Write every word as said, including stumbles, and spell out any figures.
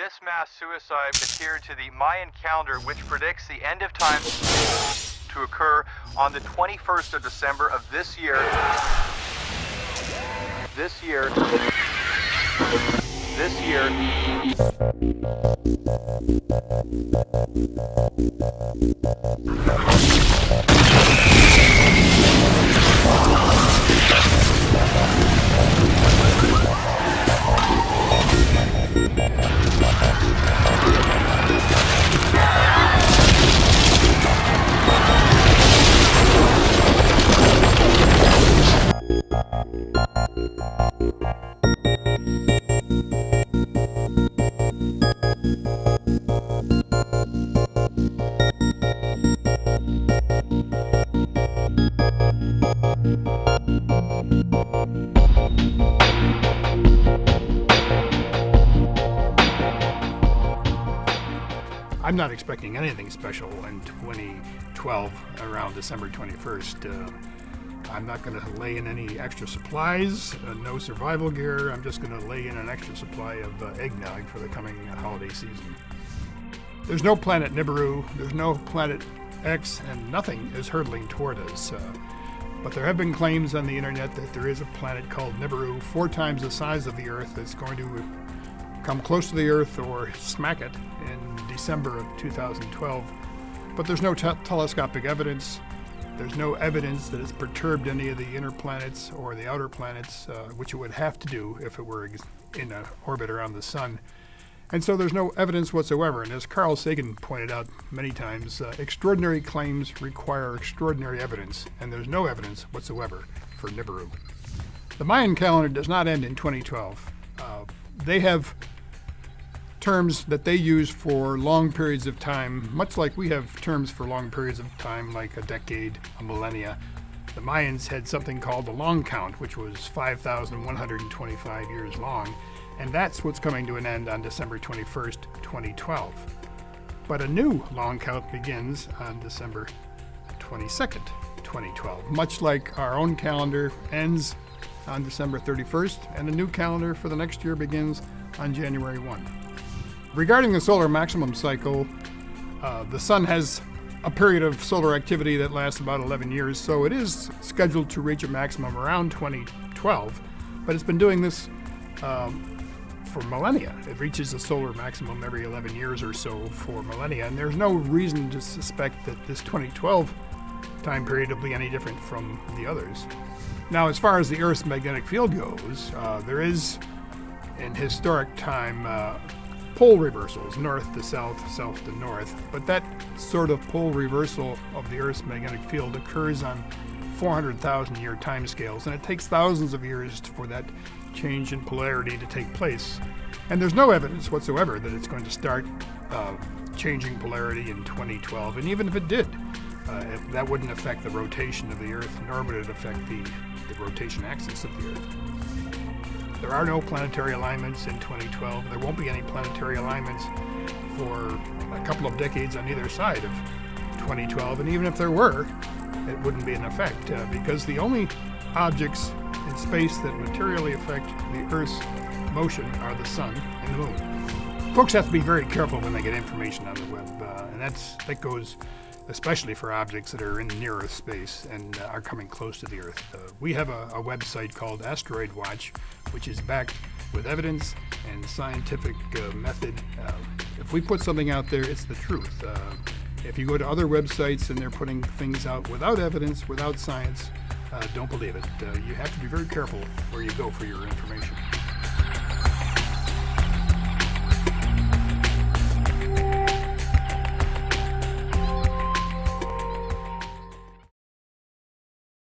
this mass suicide adhered to the Mayan calendar, which predicts the end of time to occur on the twenty-first of December of this year. This year. This year. I'm not expecting anything special in twenty twelve around December twenty-first. Uh, I'm not going to lay in any extra supplies, uh, no survival gear. I'm just going to lay in an extra supply of uh, eggnog for the coming uh, holiday season. There's no planet Nibiru, there's no planet X, and nothing is hurtling toward us. Uh, but there have been claims on the internet that there is a planet called Nibiru, four times the size of the Earth, that's going to come close to the Earth or smack it in December of two thousand twelve. But there's no te telescopic evidence. There's no evidence that it's perturbed any of the inner planets or the outer planets, uh, which it would have to do if it were in an orbit around the sun. And so there's no evidence whatsoever. And as Carl Sagan pointed out many times, uh, extraordinary claims require extraordinary evidence, and there's no evidence whatsoever for Nibiru. The Mayan calendar does not end in twenty twelve. Uh, they have terms that they use for long periods of time, much like we have terms for long periods of time, like a decade, a millennia. The Mayans had something called the long count, which was five thousand one hundred twenty-five years long, and that's what's coming to an end on December twenty-first, twenty twelve. But a new long count begins on December twenty-second, twenty twelve, much like our own calendar ends on December thirty-first, and a new calendar for the next year begins on January first. Regarding the solar maximum cycle, uh, the sun has a period of solar activity that lasts about eleven years, so it is scheduled to reach a maximum around twenty twelve, but it's been doing this um, for millennia. It reaches a solar maximum every eleven years or so for millennia, and there's no reason to suspect that this twenty twelve time period will be any different from the others. Now, as far as the Earth's magnetic field goes, uh, there is, in historic time, uh, pole reversals, north to south, south to north, but that sort of pole reversal of the Earth's magnetic field occurs on four hundred thousand year timescales, and it takes thousands of years for that change in polarity to take place. And there's no evidence whatsoever that it's going to start uh, changing polarity in twenty twelve, and even if it did, uh, it, that wouldn't affect the rotation of the Earth, nor would it affect the, the rotation axis of the Earth. There are no planetary alignments in twenty twelve. There won't be any planetary alignments for a couple of decades on either side of twenty twelve. And even if there were, it wouldn't be in effect uh, because the only objects in space that materially affect the Earth's motion are the sun and the moon. Folks have to be very careful when they get information on the web, uh, and that's that goes especially for objects that are in near Earth space and uh, are coming close to the Earth. Uh, we have a, a website called Asteroid Watch, which is backed with evidence and scientific uh, method. Uh, if we put something out there, it's the truth. Uh, if you go to other websites and they're putting things out without evidence, without science, uh, don't believe it. Uh, you have to be very careful where you go for your information.